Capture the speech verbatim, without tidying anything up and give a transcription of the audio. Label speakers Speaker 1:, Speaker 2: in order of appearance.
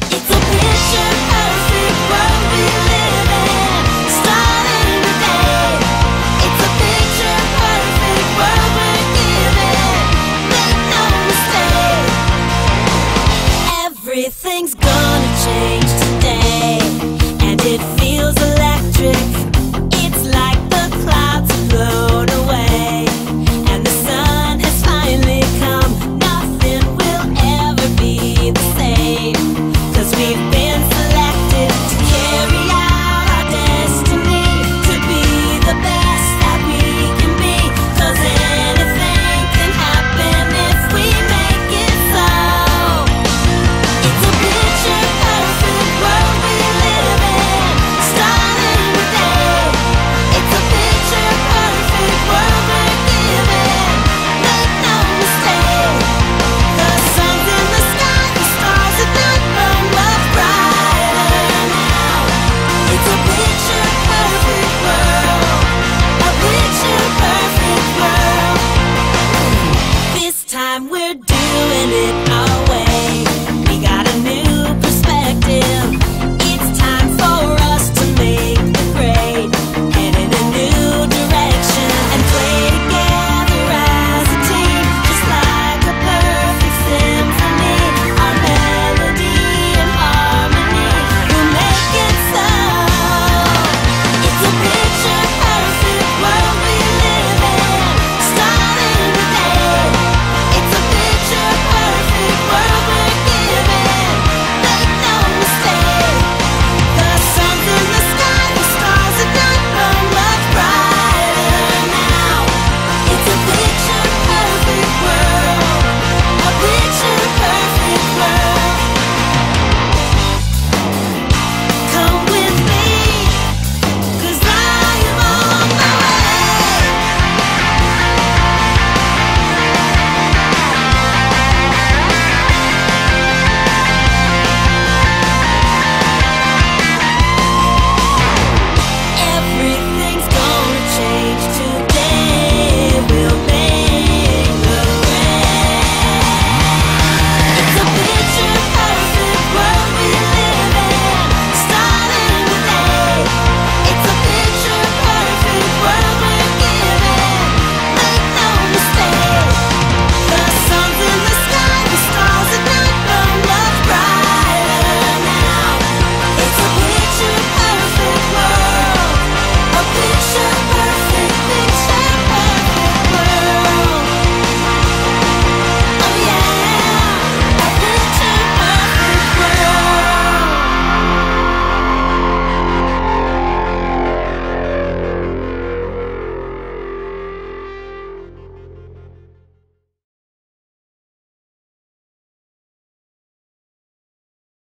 Speaker 1: It's a picture perfect world we live in, starting today. It's a picture perfect world we're given, make no mistake. Everything's gonna change today, and it feels electric. It's like the clouds have blown away, and the sun has finally come. Nothing will ever be the same, 'cause we've been